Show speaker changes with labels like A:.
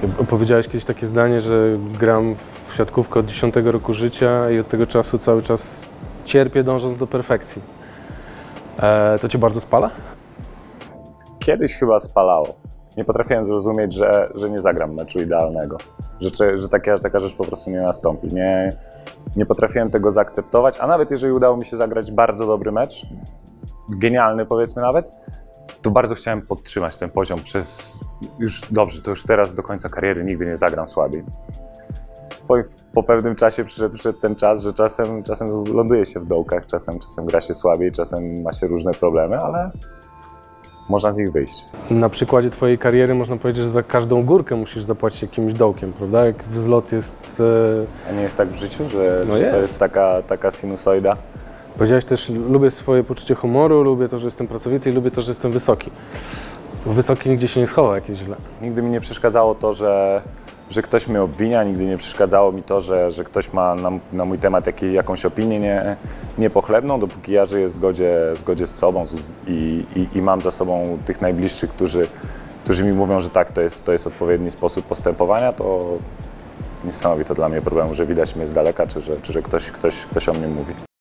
A: Powiedziałeś kiedyś takie zdanie, że gram w siatkówkę od 10 roku życia i od tego czasu cały czas cierpię, dążąc do perfekcji. To cię bardzo spala?
B: Kiedyś chyba spalało. Nie potrafiłem zrozumieć, że nie zagram meczu idealnego. Że taka rzecz po prostu nie nastąpi. Nie potrafiłem tego zaakceptować, a nawet jeżeli udało mi się zagrać bardzo dobry mecz, genialny powiedzmy nawet, to bardzo chciałem podtrzymać ten poziom przez to już teraz do końca kariery nigdy nie zagram słabiej. Po pewnym czasie przyszedł ten czas, że czasem ląduje się w dołkach, czasem gra się słabiej, czasem ma się różne problemy, ale można z nich wyjść.
A: Na przykładzie twojej kariery można powiedzieć, że za każdą górkę musisz zapłacić jakimś dołkiem, prawda? Jak wzlot jest...
B: A nie jest tak w życiu, że
A: No
B: to jest taka sinusoida?
A: Powiedziałeś też, lubię swoje poczucie humoru, lubię to, że jestem pracowity i lubię to, że jestem wysoki. Wysoki nigdzie się nie schowa, jak jest źle.
B: Nigdy mi nie przeszkadzało to, że ktoś mnie obwinia, nigdy nie przeszkadzało mi to, że ktoś ma na mój temat jakąś opinię niepochlebną, dopóki ja żyję w zgodzie z sobą i mam za sobą tych najbliższych, którzy mi mówią, że tak, to jest odpowiedni sposób postępowania, to nie stanowi to dla mnie problemu, że widać mnie z daleka, czy że ktoś o mnie mówi.